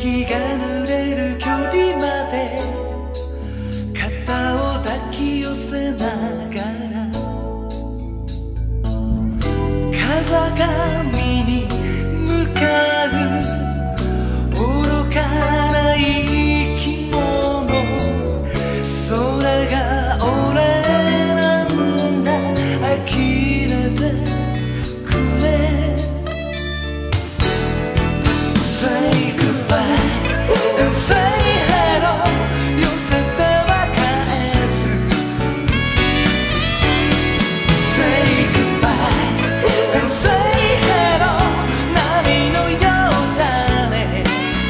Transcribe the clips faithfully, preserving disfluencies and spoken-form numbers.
息が濡れる距離まで肩を抱き寄せながら風上に向かう愚かな生き物空が俺なんだ呆れてくれ Say goodbye and say hello 寄せては返す Say goodbye and say hello 波のようだね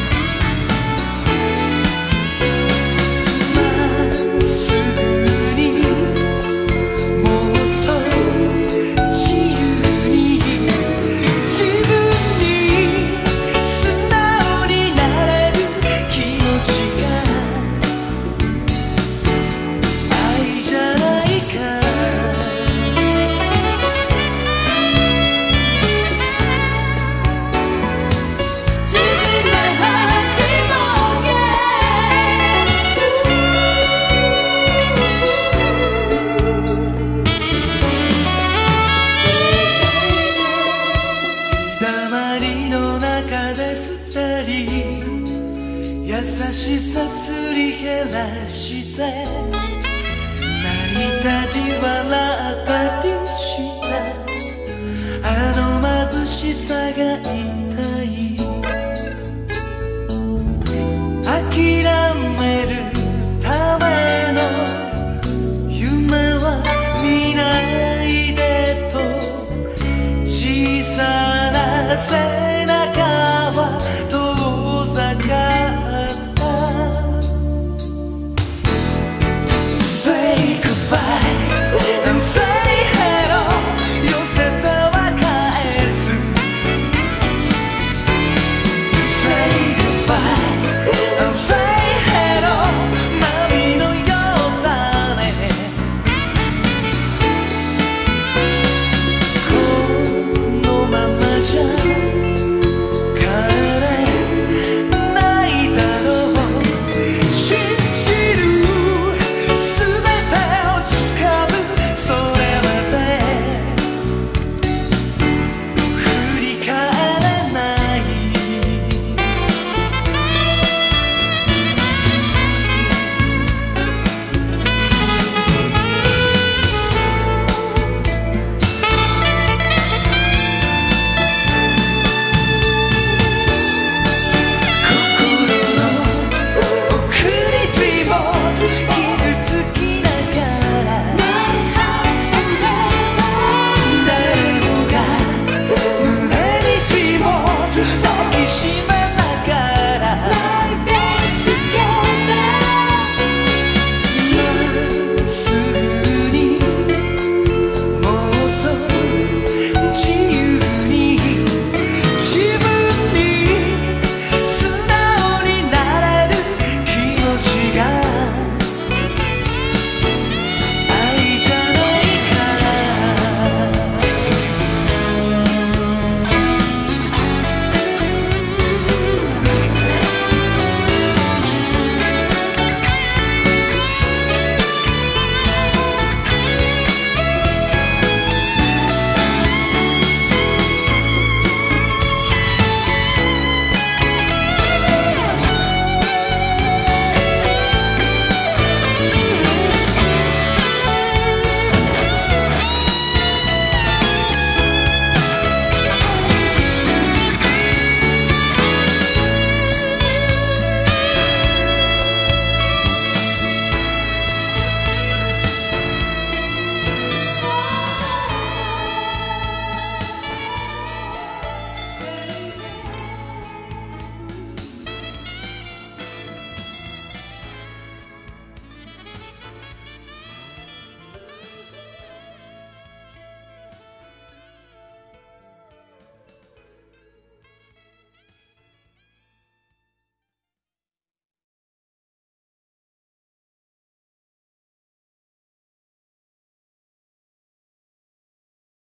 まっすぐにもっと自由に自分に素直になれる気持ちが愛じゃないか Keeping my heart belonging 日だまりの中で二人優しさすり減らして泣いたり笑